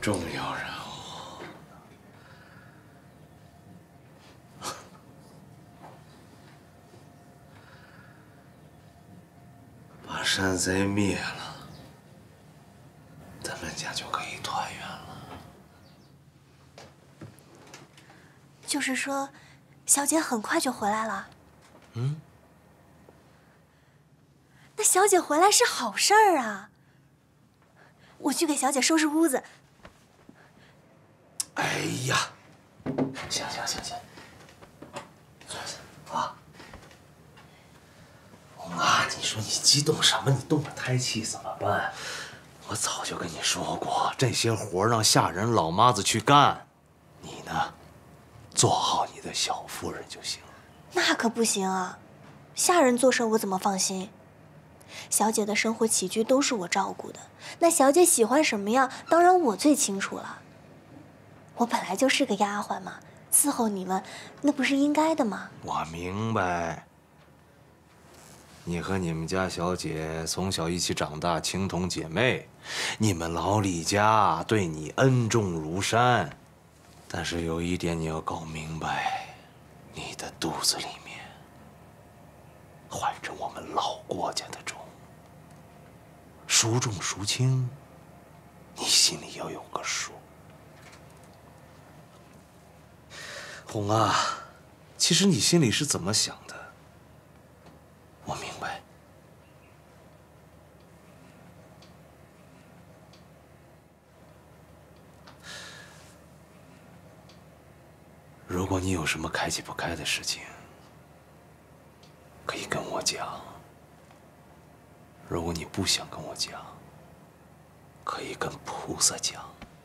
重要人物。把山贼灭了，咱们家就可以团圆了。 就是说，小姐很快就回来了。 嗯。 那小姐回来是好事儿啊。我去给小姐收拾屋子。 哎呀，行，坐下啊。红啊，你说你激动什么？你动了胎气怎么办？我早就跟你说过，这些活让下人老妈子去干，你呢，做好你的小夫人就行。 那可不行啊，下人做事我怎么放心？小姐的生活起居都是我照顾的，那小姐喜欢什么样，当然我最清楚了。我本来就是个丫鬟嘛，伺候你们，那不是应该的吗？ 我明白，你和你们家小姐从小一起长大，情同姐妹，你们老李家对你恩重如山。但是有一点你要搞明白，你的肚子里面怀着我们老郭家的种，孰重孰轻，你心里要有个数。红啊，其实你心里是怎么想的，我明白。如果你有什么开解不开的事情，可以跟我讲。如果你不想跟我讲，可以跟菩萨讲。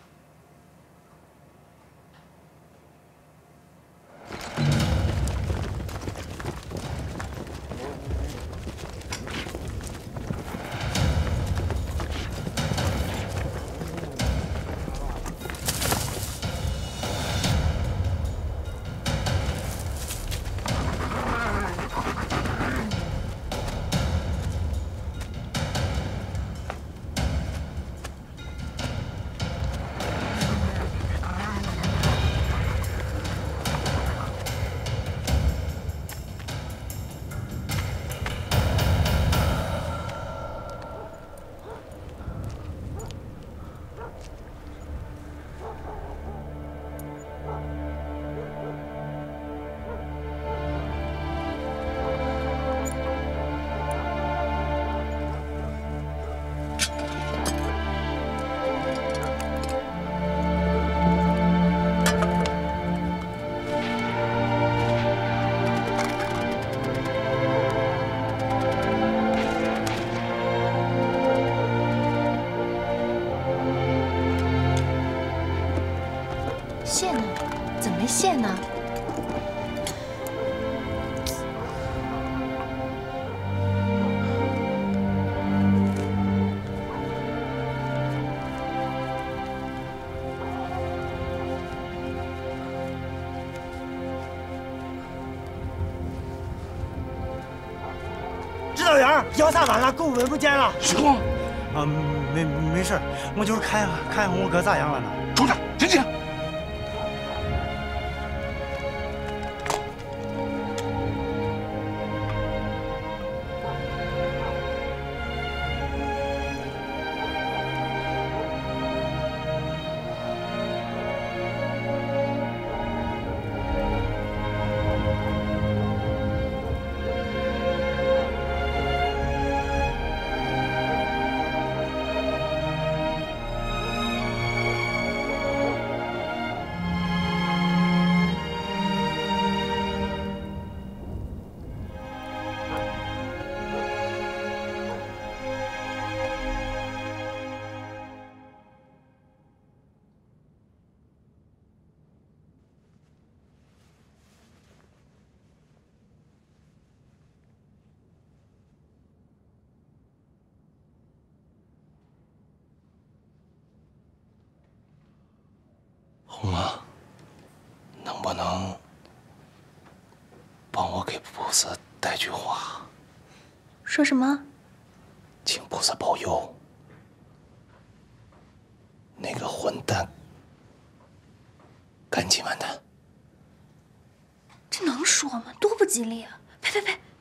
线呢？怎么没线呢？ 指导员，要咋办了？狗尾不见了。 失控？ 啊，没事，我就是看看我哥咋样了呢。 出去，进去。 红啊，能不能帮我给菩萨带句话？ 说什么？ 请菩萨保佑那个混蛋，赶紧完蛋！ 这能说吗？多不吉利啊！呸呸呸！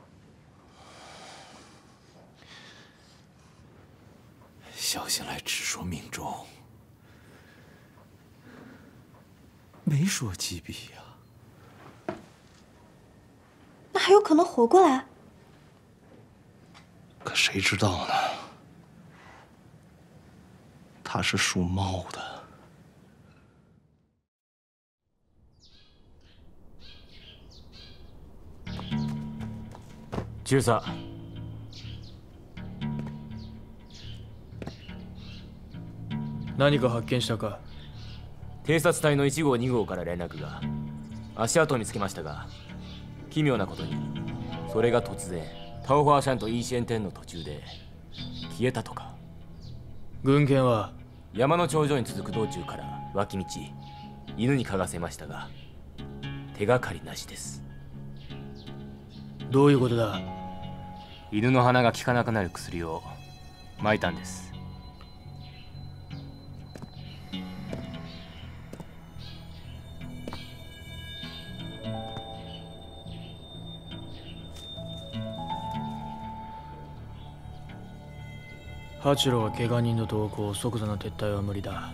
小心来只说命中，没说击毙呀。 那还有可能活过来？ 可谁知道呢？他是属猫的。 中佐。何か発見したか？偵察隊の1号2号から連絡が。足跡を見つけましたが、奇妙なことにそれが突然タオファーシャンとイーシェンテンの途中で消えたとか。軍犬は山の頂上に続く道中から脇道犬に嗅がせましたが手がかりなしです。どういうことだ？犬の鼻が効かなくなる薬を撒いたんです。ハチロは怪我人の同行、即座の撤退は無理だ。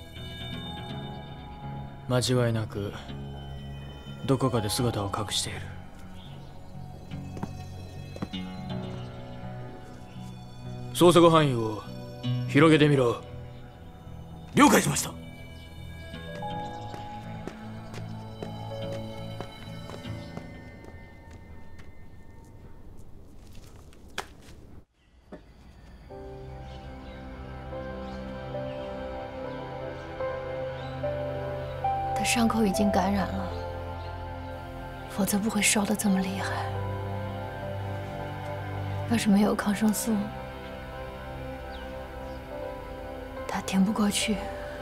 間違いなくどこかで姿を隠している。捜索範囲を広げてみろ。了解しました。 他伤口已经感染了，否则不会烧得这么厉害。要是没有抗生素，他挺不过去。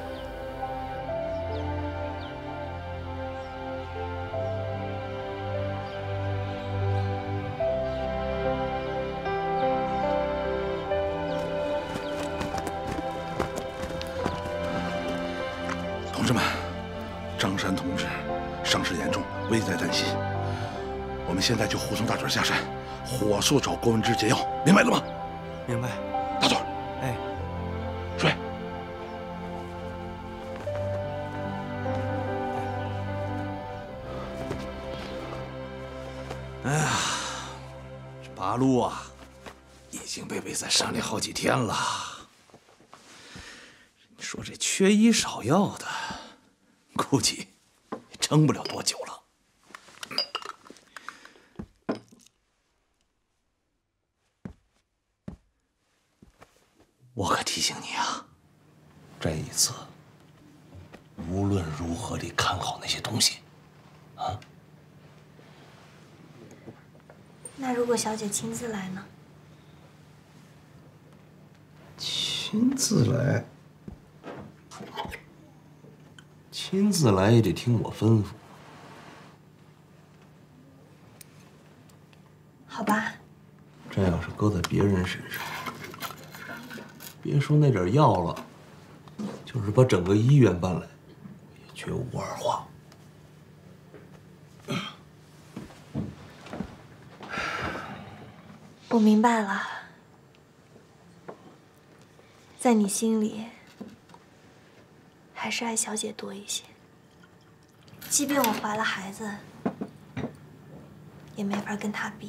同志们，张山同志伤势严重，危在旦夕。我们现在就护送大嘴下山，火速找郭文之解药，明白了吗？ 明白。 大嘴， 哎， 睡。 哎呀，这八路啊，已经被围在山里好几天了。你说这缺医少药的，估计也撑不了多久了。我可提醒你啊，这一次无论如何得看好那些东西，啊。 那如果小姐亲自来呢？ 亲自来，亲自来也得听我吩咐。 好吧。 这要是搁在别人身上，别说那点药了，就是把整个医院搬来，也绝无二话。 我明白了，在你心里，还是爱小姐多一些。即便我怀了孩子，也没法跟她比。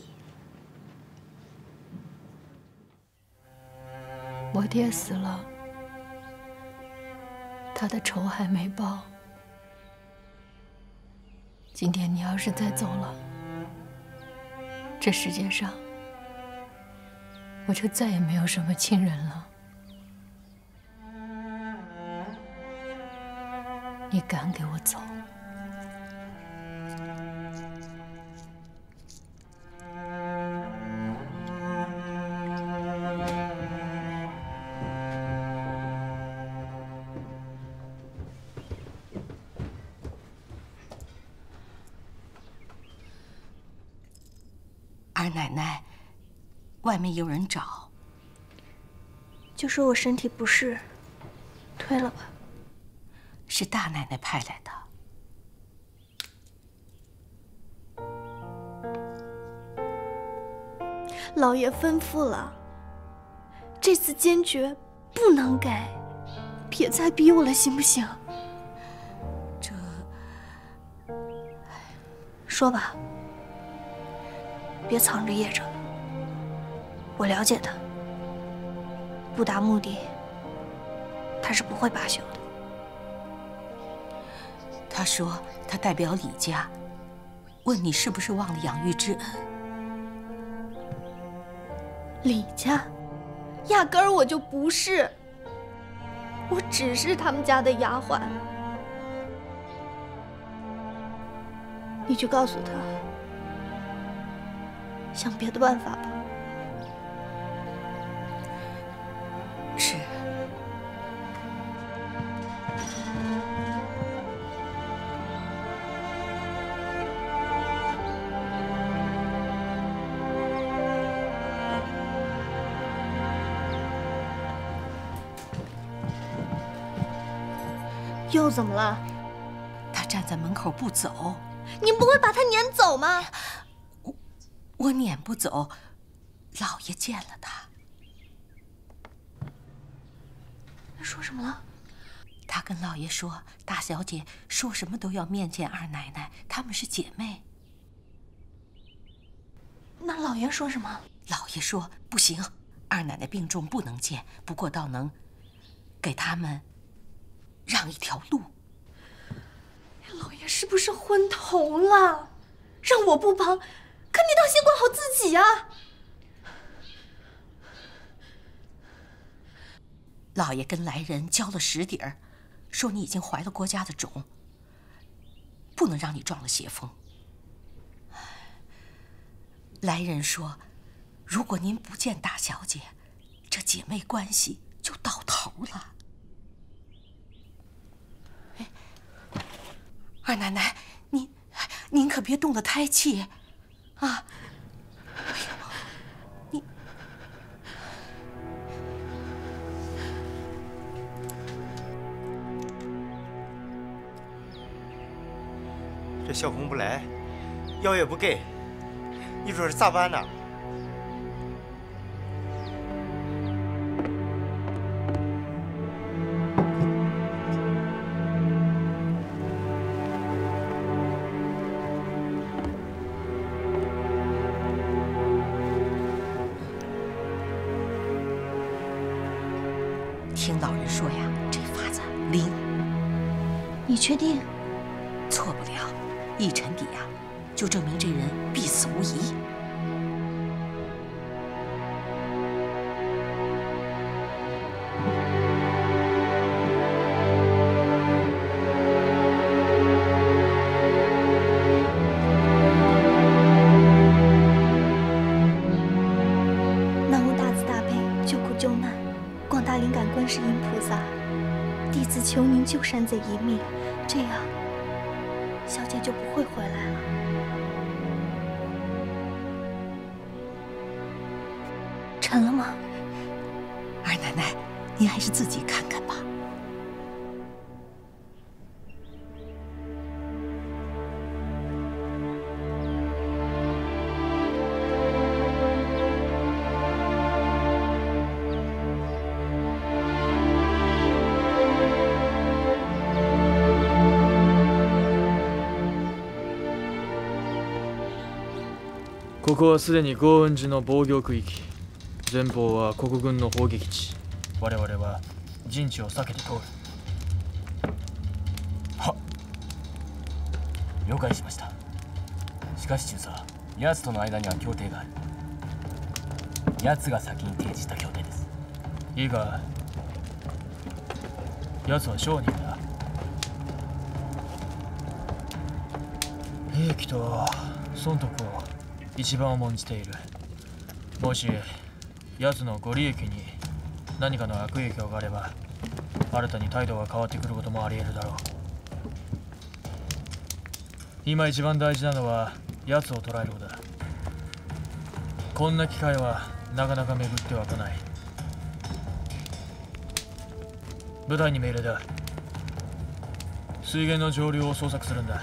我爹死了，他的仇还没报。今天你要是再走了，这世界上我就再也没有什么亲人了。你敢给我走？ 二奶奶，外面有人找。 就说我身体不适，推了吧。 是大奶奶派来的。 老爷吩咐了，这次坚决不能给，别再逼我了，行不行？ 这…… 说吧，别藏着掖着。我了解他，不达目的，他是不会罢休的。 他说他代表李家，问你是不是忘了养育之恩。 李家，压根儿我就不是，我只是他们家的丫鬟。你去告诉他，想别的办法吧。 是。 又怎么了？ 他站在门口不走。 你不会把他撵走吗？ 我撵不走，老爷见了他。 说什么了？ 他跟老爷说，大小姐说什么都要面见二奶奶，她们是姐妹。 那老爷说什么？ 老爷说不行，二奶奶病重不能见，不过倒能给他们让一条路。 老爷是不是昏头了？让我不帮，可你倒先管好自己啊！ 老爷跟来人交了实底儿，说你已经怀了国家的种，不能让你撞了邪风。来人说，如果您不见大小姐，这姐妹关系就到头了。哎，二奶奶，您可别动了胎气，啊！哎呦，你。 这小红不来，药也不给，你说是咋办呢？ 听老人说呀，这法子灵。 你确定？ 错不了，一沉底呀，就证明这人必死无疑。 南无大慈大悲救苦救难广大灵感观世音菩萨，弟子求您救山贼一命，这样小姐就不会回来了。沉了吗？ 二奶奶，您还是自己看看吧。 ここはすでに豪雲寺の防御区域。前方は国軍の砲撃地。我々は陣地を避けて通る。 はっ、了解しました。しかし中佐、奴との間には協定がある。奴が先に提示した協定です。 いいか、奴は商人だ。兵器と損得を一番重んじている。もし奴のご利益に何かの悪影響があれば、新たに態度が変わってくることもあり得るだろう。今一番大事なのは奴を捕らえることだ。こんな機会はなかなか巡っては来ない。部隊に命令だ。 水源の上流を捜索するんだ。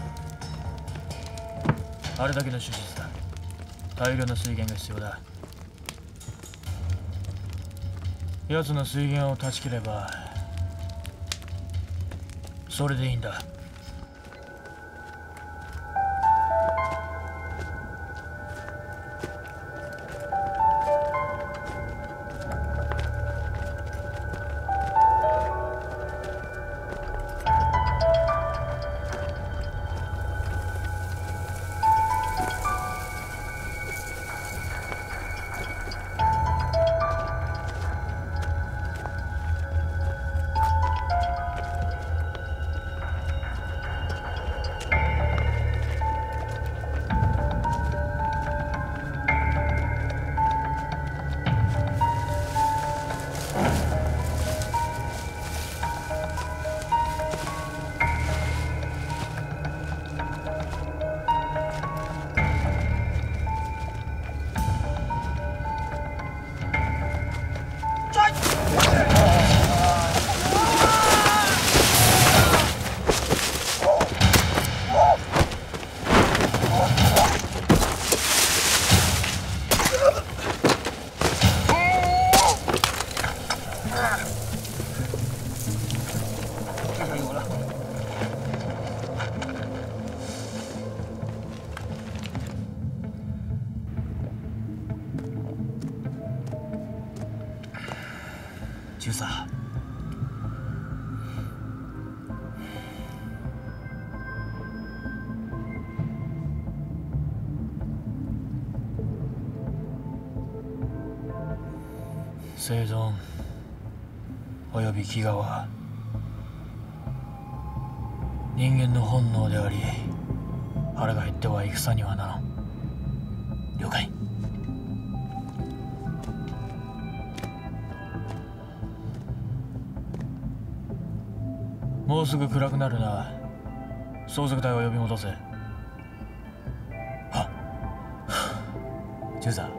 あれだけの手術だ。大量の水源が必要だ。奴の水源を断ち切ればそれでいいんだ。ジュサ、生存および飢餓は人間の本能であり、腹が減っては戦にはならん。了解。もうすぐ暗くなるな。捜索隊を呼び戻せ。はっ。 ジュザ、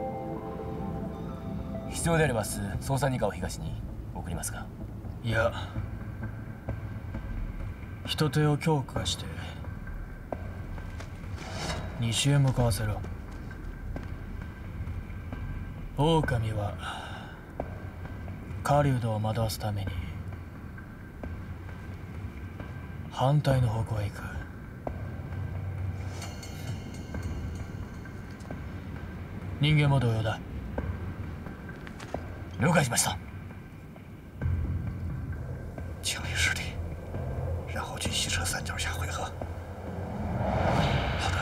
必要であれば捜査二課を東に送りますか。 いや、人手を強化して西へ向かわせろ。狼は狩人を惑わすために反対の方向へ行く。人間も同様だ。 了解しました。 清理尸体，然后去西车山脚下汇合。好的。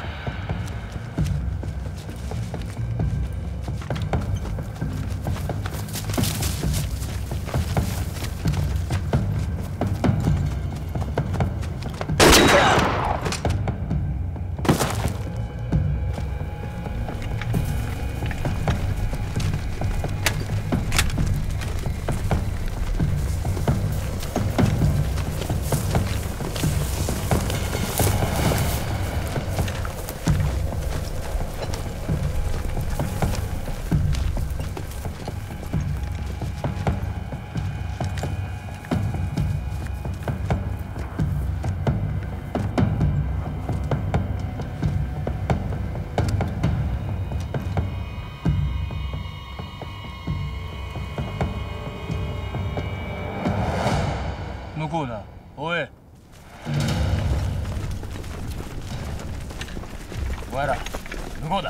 向こうだ。おい。 お前ら、向こうだ。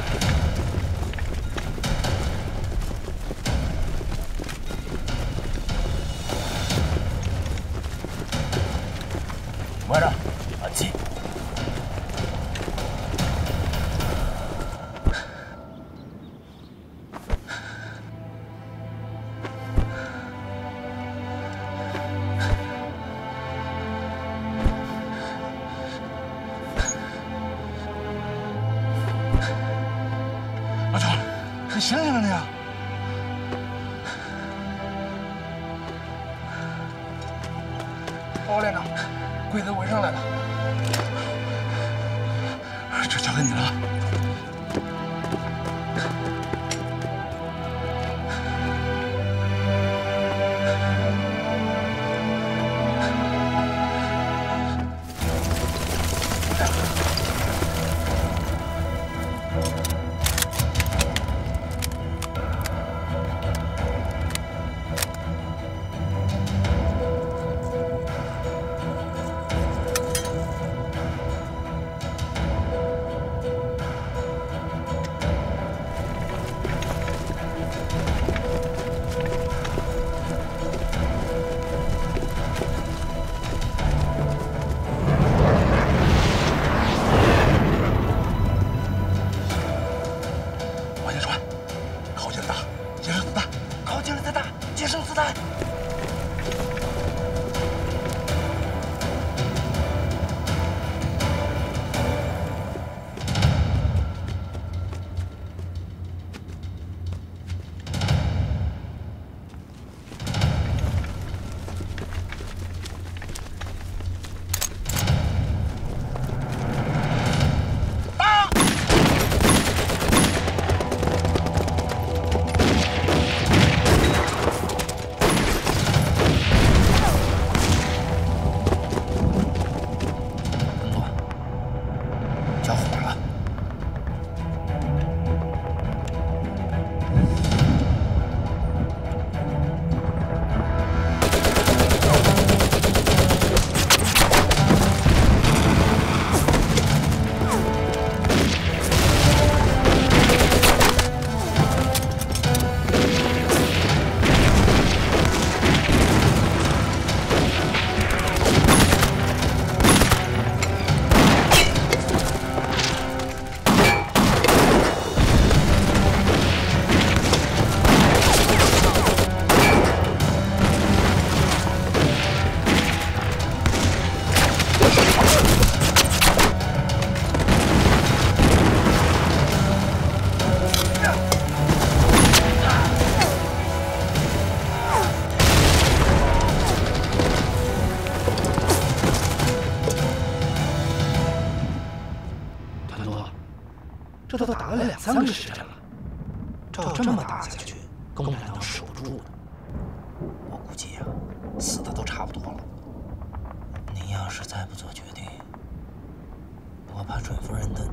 お前ら、あっち。 老赵，你醒醒了你啊！包连长，鬼子围上来了，这交给你了。 这都打了2、3个时辰了。照这么打下去，公然要守不住的。我估计呀，死的都差不多了。您要是再不做决定，我怕准夫人的。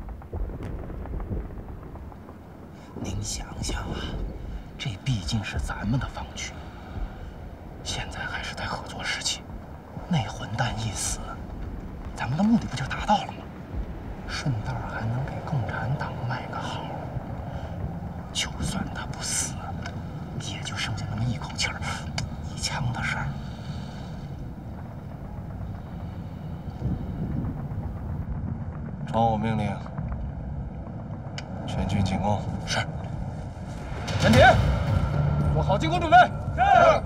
您想想啊，这毕竟是咱们的防区，现在还是在合作时期，那混蛋一死，咱们的目的不就达到了吗？顺道还能给共产党卖个好。就算他不死，也就剩下那么一口气儿、1枪的事儿。 传我命令，全军进攻。 是。 前提，做好进攻准备。是。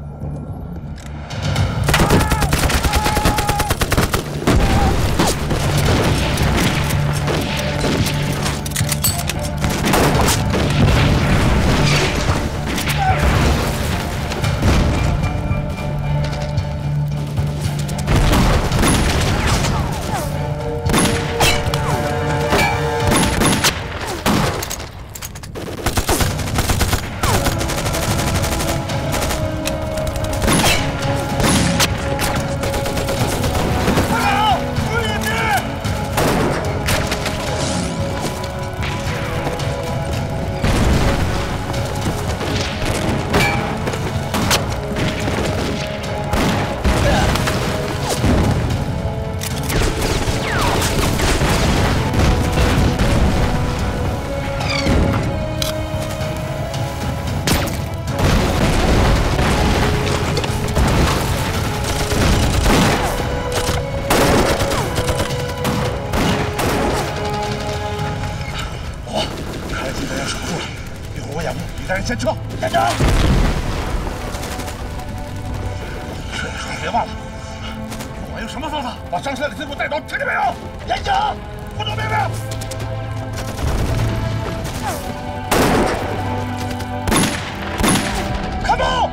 先撤！站住！这时候别忘了，我用什么方法把伤势的师傅带走？听见没有？严讲，不懂明白。看住！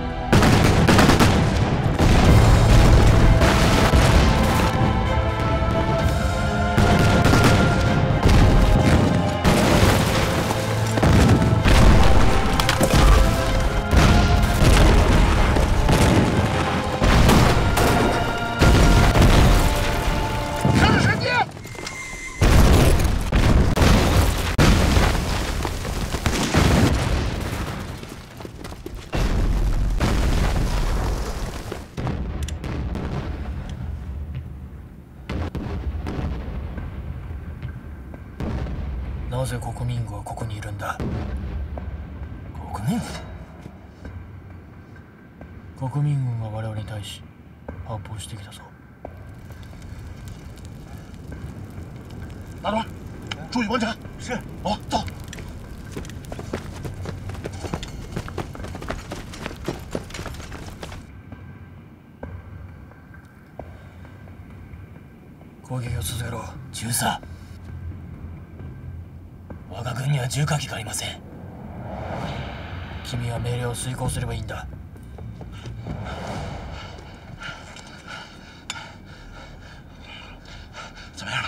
なぜ国民軍はここにいるんだ？国民軍？国民軍が我々に対し発砲してきたぞ。 大队，注意观察。是。好，走。 攻撃を続けろ。13。我が軍には重火器がありません。君は命令を遂行すればいいんだ。 怎么样了？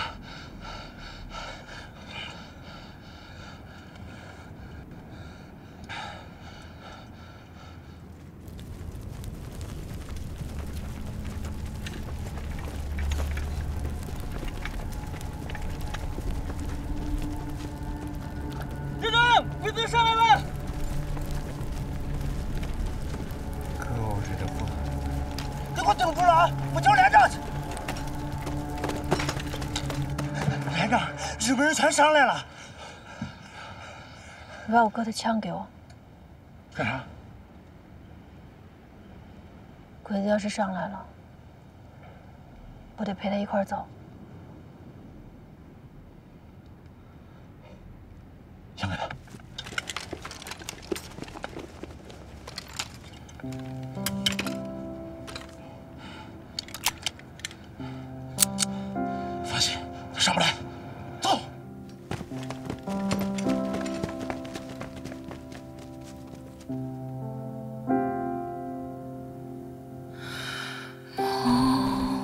队长，鬼子上来了！ 可恶，这阵风！ 你给我顶住了啊！我叫连长去。连长，日本人全上来了。 你把我哥的枪给我。 干啥？ 鬼子要是上来了，我得陪他一块儿走。 先给他。放心，他上不来。走。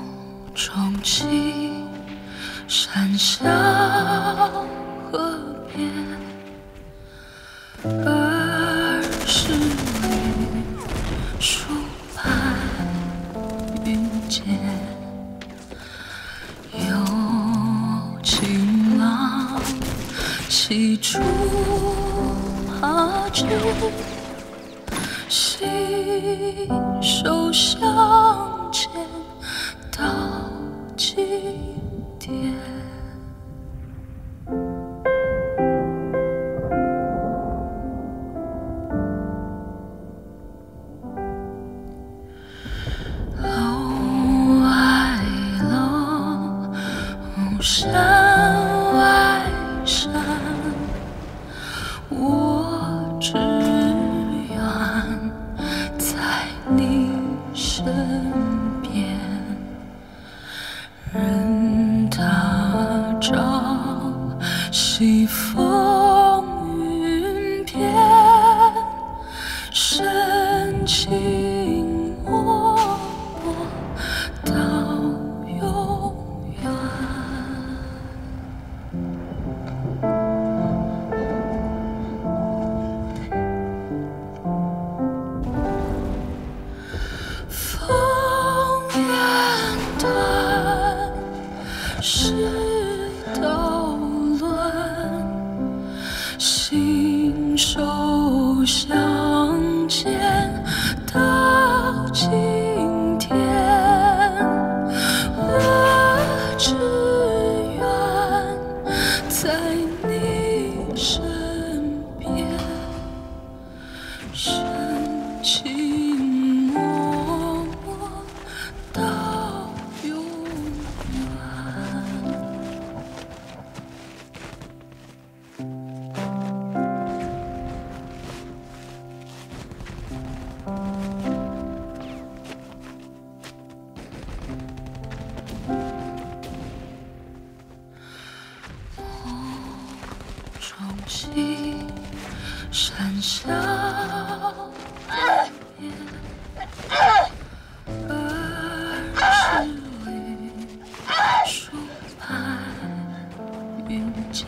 重启山下河边， 儿时里书畔遇见，有情郎骑竹马至，携手相牵到极点。山外山，我只愿在你身边。任他朝西风云变，深情脉脉到永远。风远断，世道乱，心手相牵到今天。我只愿在你身边，深情脉脉到永远。重启山下烟，儿时里书畔遇见，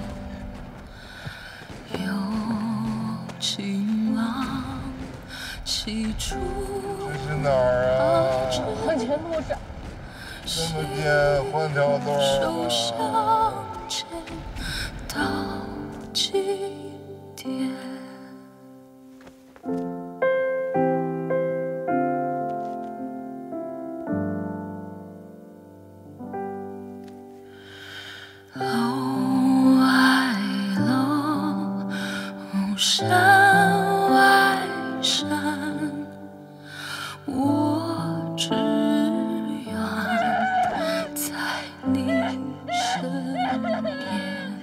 有情郎骑竹这是哪儿啊？ 环前路上。 这么偏，换条道手吧。 相牵到极点。楼外楼，山外山，我只愿在你身边。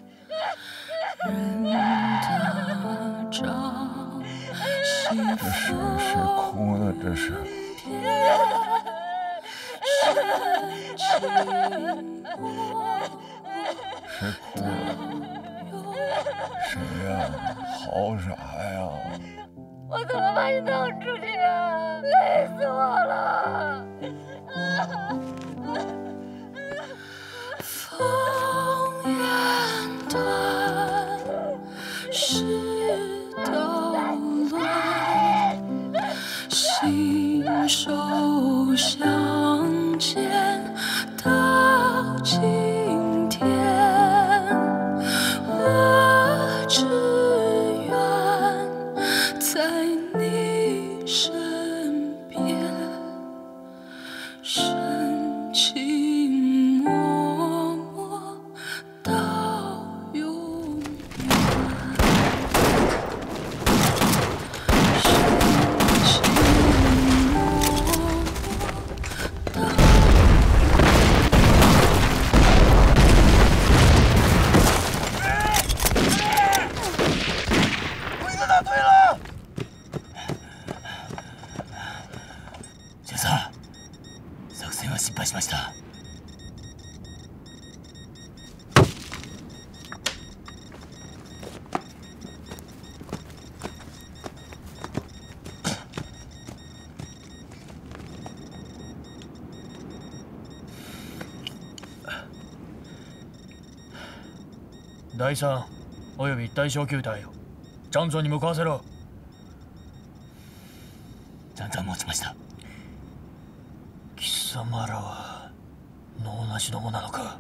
任他朝西谁风哭呢？这是。谁哭了？谁呀？嚎啥呀？ 我怎么把你弄出去啊？累死我了！风远断，世道乱，心手相牵到今天。我只愿在你身边，深情脉脉到永远。深情脉脉到。 对了， 先生、作戦は失敗しました。 第三、 および大小球隊をジャンゾンに向かわせろ。 ジャンゾン持ちました。 貴様らは能なしどもなのか。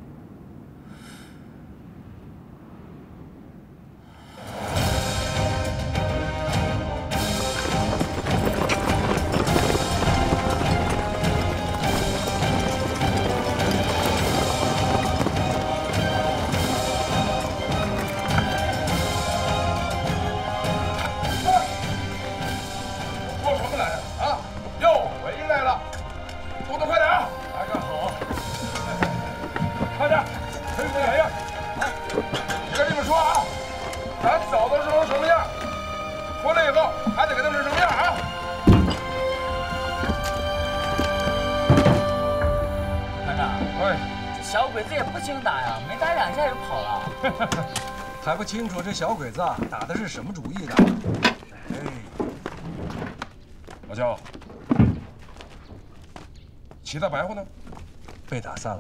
还不清楚这小鬼子打的是什么主意呢？哎， 老焦，其他白话呢？ 被打散了。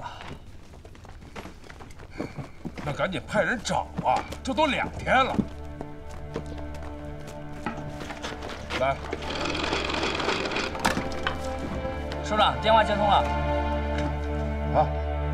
那赶紧派人找啊！这都2天了。来， 首长，电话接通了。 好。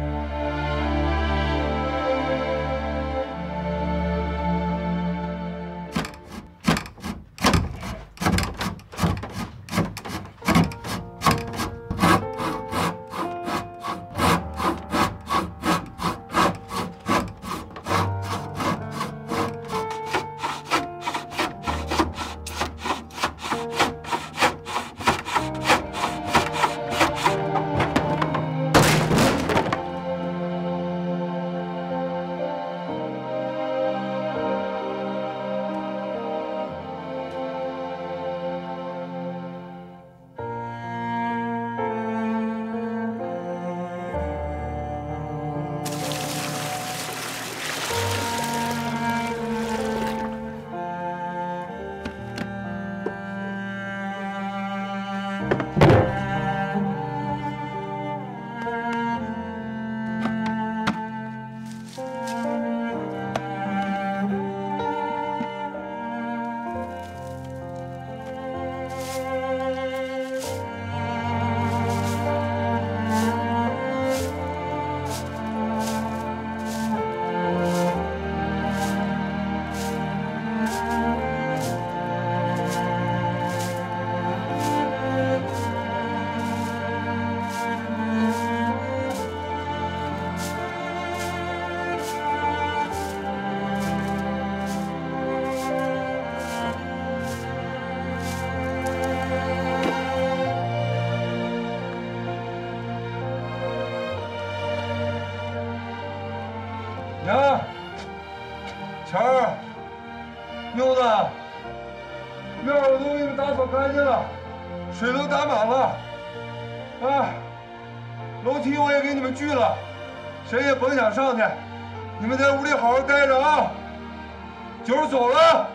娘，钱儿，妞子，院儿我都给你们打扫干净了，水都打满了。哎，楼梯我也给你们锯了，谁也甭想上去。你们在屋里好好待着啊。九儿走了。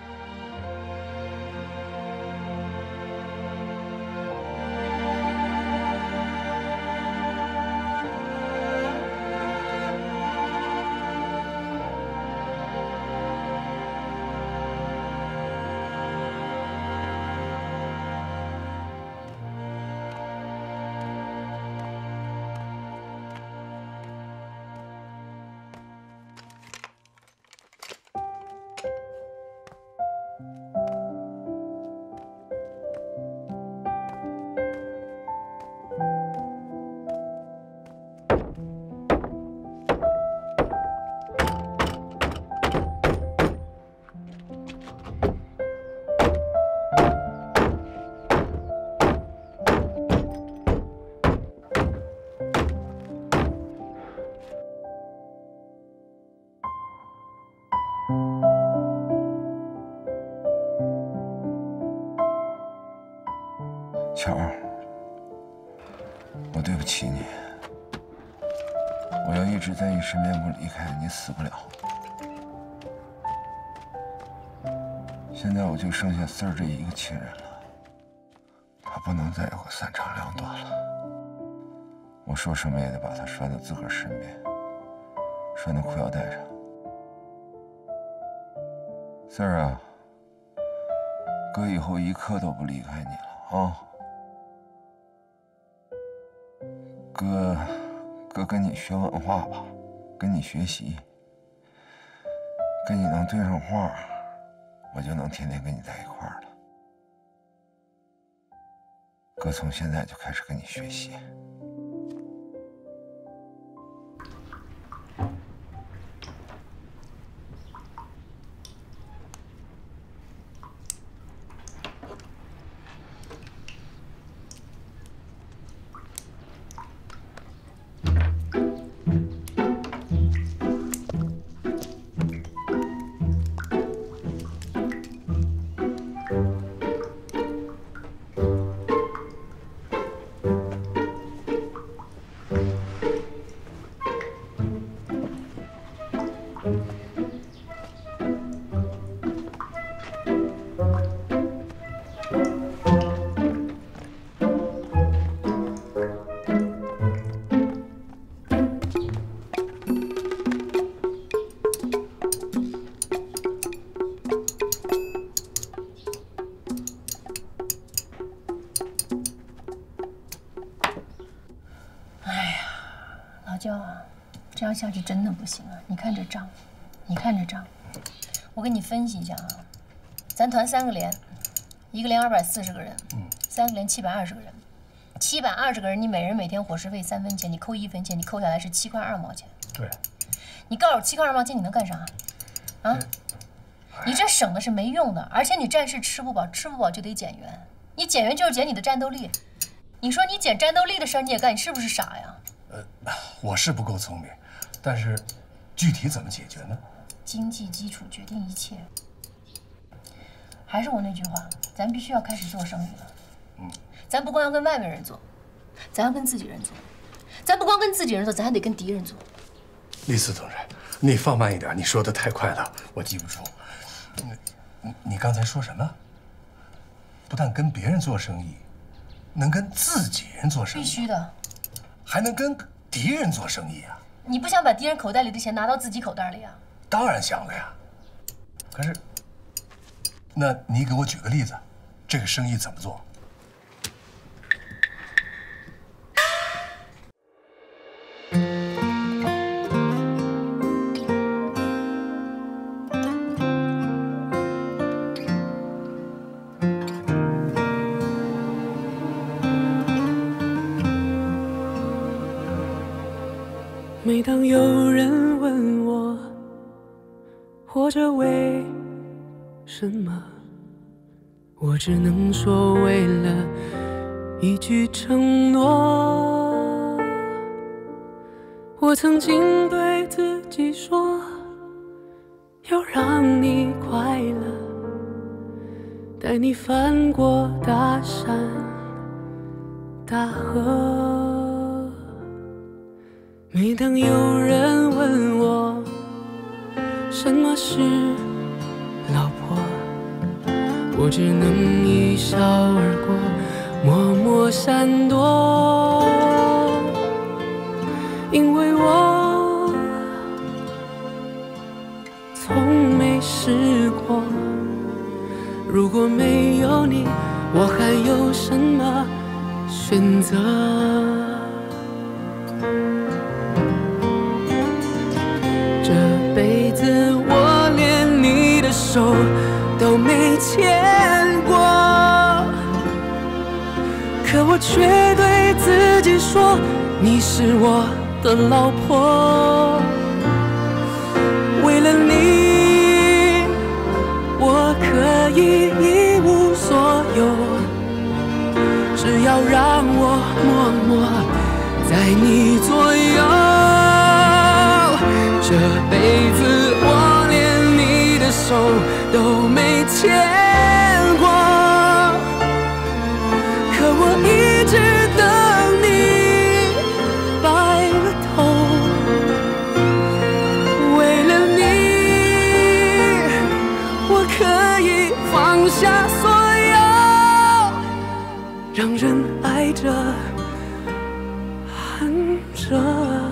巧儿，我对不起你。我要一直在你身边不离开，你死不了。现在我就剩下四儿这一个亲人了，他不能再有个3长2短了。我说什么也得把他拴到自个儿身边，拴到裤腰带上。 四儿啊，哥以后一刻都不离开你了啊！哥跟你学文化吧，跟你学习，跟你能对上话，我就能天天跟你在一块儿了。哥从现在就开始跟你学习。 这样下去真的不行啊！你看这账，你看这账，我给你分析一下啊。咱团3个连，一个连240个人，3个连720个人，720个人，你每人每天伙食费3分钱，你扣1分钱，你扣下来是7块2毛钱。 对。 你告诉我7块2毛钱你能干啥？啊？你这省的是没用的，而且你战士吃不饱，吃不饱就得减员，你减员就是减你的战斗力。你说你减战斗力的事儿你也干，你是不是傻呀？ 我是不够聪明。但是，具体怎么解决呢？ 经济基础决定一切。还是我那句话，咱必须要开始做生意了。咱不光要跟外面人做，咱要跟自己人做。咱不光跟自己人做，咱还得跟敌人做。 李四同志，你放慢一点，你说的太快了，我记不住。你刚才说什么？不但跟别人做生意，能跟自己人做生意。 必须的。 还能跟敌人做生意啊？ 你不想把敌人口袋里的钱拿到自己口袋里啊？ 当然想了呀。可是，那你给我举个例子，这个生意怎么做？ 每当有人问我活着为什么，我只能说为了一句承诺。我曾经对自己说要让你快乐，带你翻过大山大河。每当有人问我什么是老婆，我只能一笑而过，默默闪躲。因为我从没试过，如果没有你，我还有什么选择？这辈子我连你的手都没牵过，可我却对自己说，你是我的老婆。为了你，我可以一无所有，只要让我默默在你左右。这辈子我连你的手都没牵过，可我一直等你白了头。为了你，我可以放下所有，让人爱着恨着。